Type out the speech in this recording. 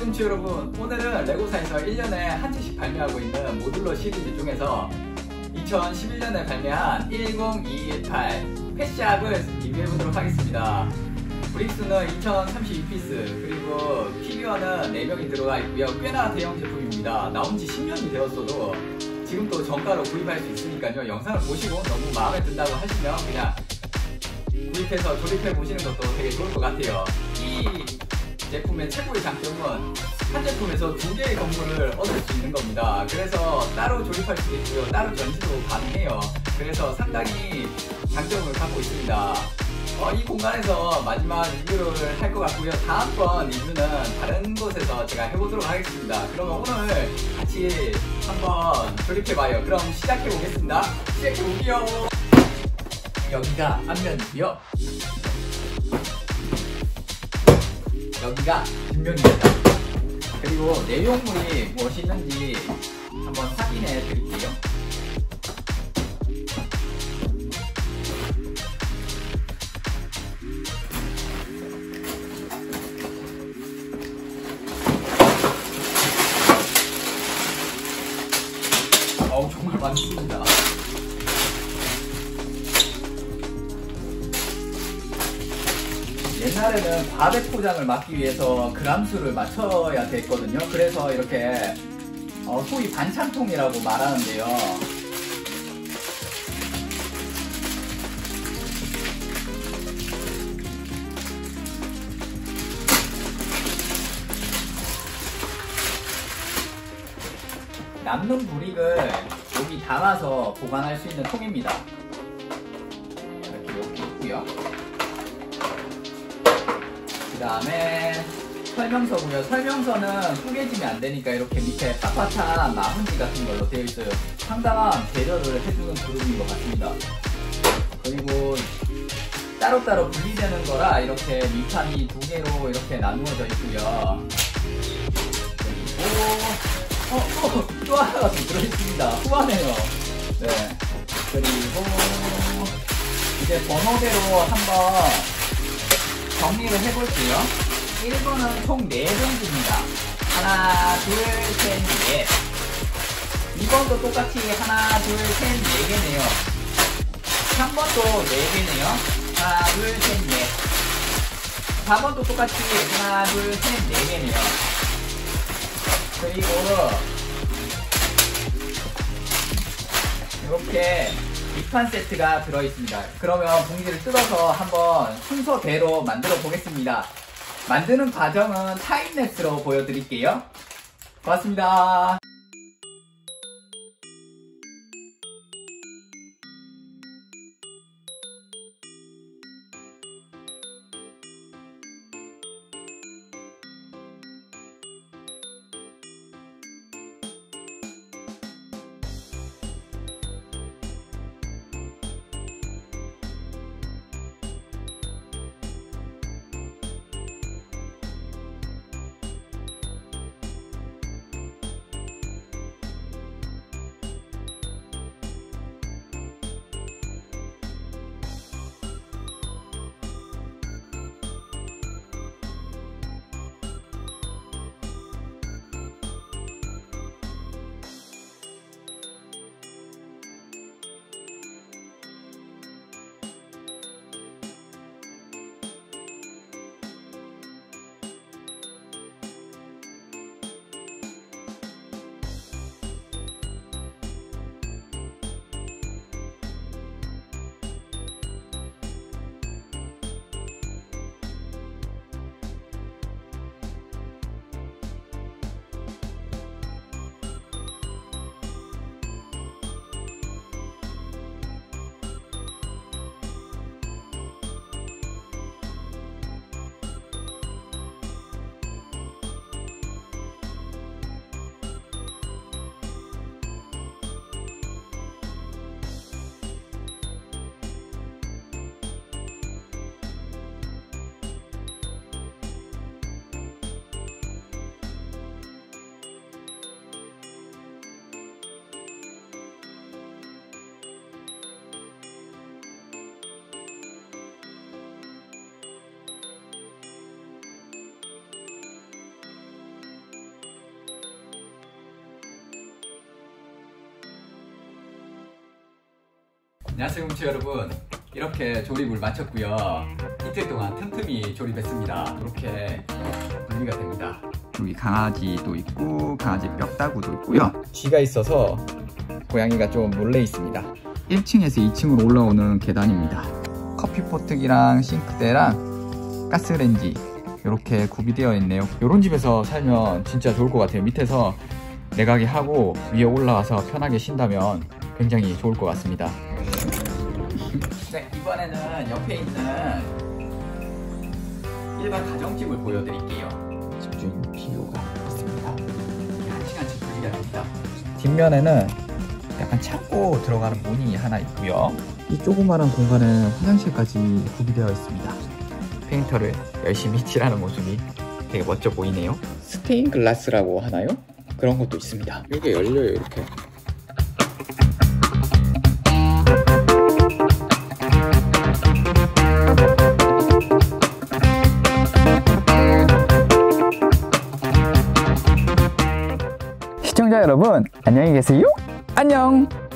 시청자 여러분, 오늘은 레고사에서 1년에 한 채씩 발매하고 있는 모듈러 시리즈 중에서 2011년에 발매한 10218 패시압을 리뷰해보도록 하겠습니다. 브릭스는 2032피스, 그리고 피규어는 4명이 들어가 있고요. 꽤나 대형 제품입니다. 나온지 10년이 되었어도 지금 또 정가로 구입할 수 있으니까요. 영상을 보시고 너무 마음에 든다고 하시면 그냥 구입해서 조립해 보시는 것도 되게 좋을 것 같아요. 이 제품의 최고의 장점은 한 제품에서 2개의 건물을 얻을 수 있는 겁니다. 그래서 따로 조립할 수도 있고요, 따로 전시도 가능해요. 그래서 상당히 장점을 갖고 있습니다. 이 공간에서 마지막 리뷰를 할 것 같고요. 다음번 리뷰는 다른 곳에서 제가 해보도록 하겠습니다. 그러면 오늘 같이 한번 조립해봐요. 그럼 시작해보겠습니다. 시작해볼게요. 여기가 앞면이고요, 여기가 뒷면입니다. 그리고 내용물이 무엇이 있는지 한번 확인해 드릴게요. 정말 많습니다. 옛날에는 과백 포장을 막기 위해서 그람수를 맞춰야 됐거든요. 그래서 이렇게 소위 반찬통이라고 말하는데요. 남는 브릭을 여기 담아서 보관할 수 있는 통입니다. 이렇게 있고요. 그 다음에 설명서고요. 설명서는 쪼개지면 안 되니까 이렇게 밑에 빳빳한 마문지 같은 걸로 되어 있어요. 상당한 배려를 해주는 그룹인 것 같습니다. 그리고 따로따로 분리되는 거라 이렇게 밑판이 2개로 이렇게 나누어져 있고요. 그리고 또 하나가 좀 들어있습니다. 후하네요. 네. 그리고 이제 번호대로 한번 정리를 해볼게요. 1번은 총 4병입니다. 하나, 둘, 셋, 넷. 2번도 똑같이 하나, 둘, 셋, 4개네요. 3번도 4개네요. 하나, 둘, 셋, 넷. 4번도 똑같이 하나, 둘, 셋, 4개네요. 그리고 이렇게 밑판 세트가 들어있습니다. 그러면 봉지를 뜯어서 한번 순서대로 만들어 보겠습니다. 만드는 과정은 타임랩스로 보여드릴게요. 고맙습니다. 안녕하세요 뭉치 여러분, 이렇게 조립을 마쳤고요. 이틀 동안 틈틈이 조립했습니다. 이렇게 분리가 됩니다. 여기 강아지도 있고 강아지 뼈다구도 있고요. 쥐가 있어서 고양이가 좀 몰래 있습니다. 1층에서 2층으로 올라오는 계단입니다. 커피포트기랑 싱크대랑 가스레인지 이렇게 구비되어 있네요. 이런 집에서 살면 진짜 좋을 것 같아요. 밑에서 내가게 하고 위에 올라와서 편하게 쉰다면 굉장히 좋을 것 같습니다. 네, 이번에는 옆에 있는 일반 가정집을 보여드릴게요. 집주인 필요가 있습니다. 한층한층 분리가 됩니다. 뒷면에는 약간 창고 들어가는 문이 하나 있고요. 이 조그마한 공간에 화장실까지 구비되어 있습니다. 페인터를 열심히 칠하는 모습이 되게 멋져 보이네요. 스테인 글라스라고 하나요? 그런 것도 있습니다. 이게 열려요, 이렇게. 시청자 여러분, 안녕히 계세요. 안녕.